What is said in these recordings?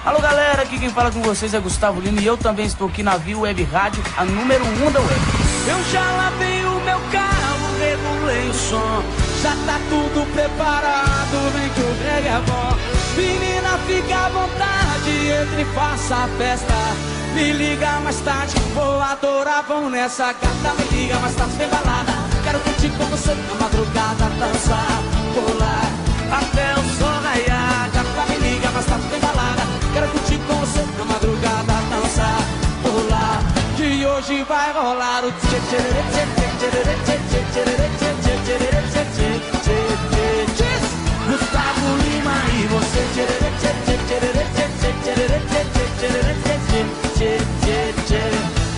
Alô galera, aqui quem fala com vocês é Gustavo Lima e eu também estou aqui na Viu Web Rádio, a número 1 da web. Eu já lavei o meu carro, regulei o som, já tá tudo preparado, vem que o Greg é bom. Menina, fica à vontade, entre e faça a festa. Me liga mais tarde, vou adorar, vão nessa gata. Me liga mais tarde, vem balada. Quero curtir com você na madrugada, dançar, pular até o sol raiar. Gata, me liga mais tarde, vem balada. Quero curtir com você na madrugada, dançar, pular, que hoje vai rolar o tchê tchê tchê tchê tchê tchê tchê tchê tchê tchê tchê tchê. Gustavo Lima e você tchê tchê tchê tchê tchê tchê tchê tchê tchê tchê.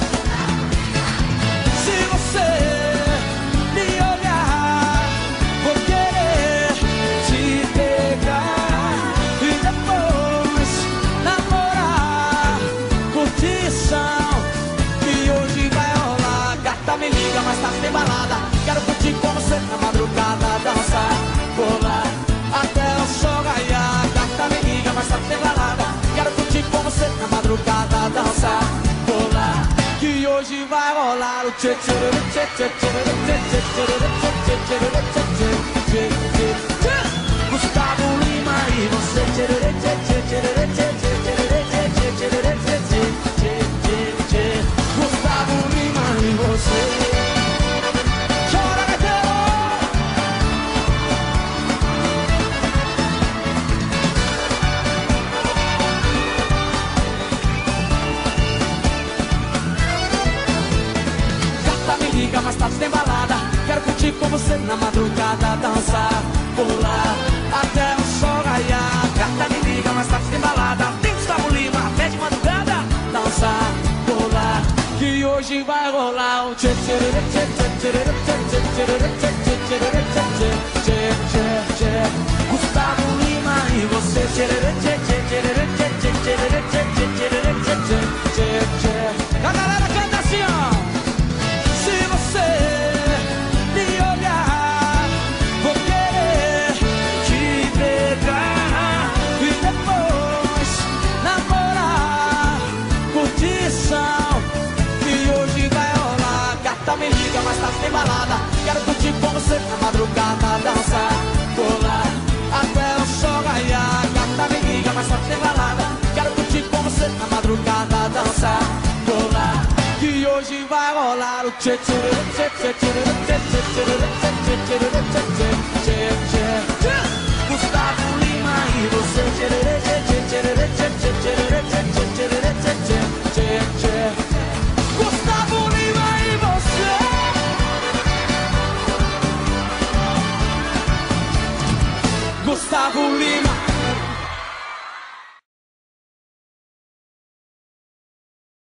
Se você me olhar, vou querer te pegar e depois namorar, curtição, que hoje vai rolar. Gata, me liga, mas tá sem balada. Quero curtir com você na madrugada, dançar, pular até o sol raiar. Gata, me liga, mas tá sem balada. Quero curtir com você na madrugada, dançar, pular, que hoje vai rolar o tchê tchê tchê tchê tchê tchê tchê tchê tchê tchê. Gustavo Lima e você tchê tchê tchê tchê tchê tchê tchê tchê tchê. Gustavo Lima e você. Chora, gaiteiro! Gata, me liga, mas tarde tem balada. Quero curtir com você na madrugada, dançar, pular até o sol raiar. Gata, me liga, mas tarde tem balada. Tem Gustavo Lima, até de madrugada, dançar, pular, que hoje vai rolar o tchê tchê tchê tchê tchê tchê tchê tchê tchê tchê. Gustavo Lima e você tchê tchê tchê tchê tchê tchê tchê tchê tchê. A galera canta assim, ó. Se você me olhar, vou querer te pegar e depois namorar, curtição, que hoje vai rolar. Gata, me liga, mas tá sem balada. Quero curtir com você na madrugada, dançar, pular até o sol raiar. Gata, me liga, mas tá sem balada. Quero curtir com você na madrugada, dançar, pular, que hoje vai rolar o tchê tchê tchê tchê tchê tchê tchê tchê tchê. Gustavo Lima e você tchê tchê tchê tchê tchê tchê tchê. Gustavo Lima e você. Gustavo Lima.